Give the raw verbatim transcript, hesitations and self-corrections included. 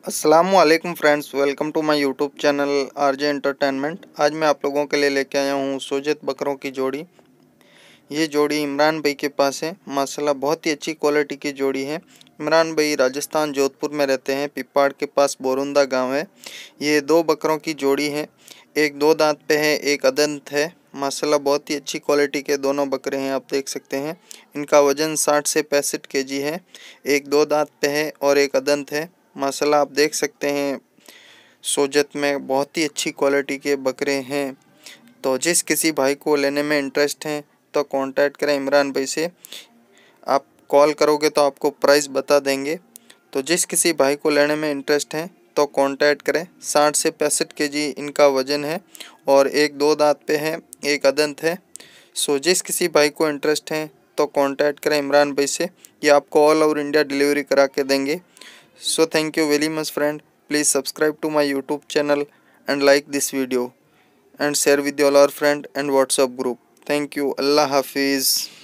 अस्सलामुअलैकुम friends, welcome to my YouTube channel RJ entertainment. आज मैं आप लोगों के लिए लेके आया हूँ सोजत बकरों की जोड़ी। ये जोड़ी इमरान भाई के पास है। माशाल्लाह बहुत ही अच्छी क्वालिटी की जोड़ी है। इमरान भाई राजस्थान जोधपुर में रहते हैं। पिपाड़ के पास बोरुंदा गांव है। ये दो बकरों की जोड़ी है। एक दो दांत पे है, एक अदंत है। माशाल्लाह बहुत ही अच्छी क्वालिटी के दोनों बकरे हैं, आप देख सकते हैं। इनका वजन साठ से पैंसठ केजी है। एक दो दांत पे है और एक अदंत है। माशाल्लाह आप देख सकते हैं सोजत में बहुत ही अच्छी क्वालिटी के बकरे हैं। तो जिस किसी भाई को लेने में इंटरेस्ट है तो कांटेक्ट करें इमरान भाई से। आप कॉल करोगे तो आपको प्राइस बता देंगे। तो जिस किसी भाई को लेने में इंटरेस्ट है तो कांटेक्ट करें। साठ से पैंसठ केजी इनका वजन है और एक दो दांत पे है, एक अदंत है। सो जिस किसी भाई को इंटरेस्ट है तो कांटेक्ट करें इमरान भाई से। ये आपको ऑल ओवर इंडिया डिलीवरी करा के देंगे। So thank you very much friend. Please subscribe to my YouTube channel and like this video and share with all our friend and WhatsApp group. Thank you. Allah Hafiz.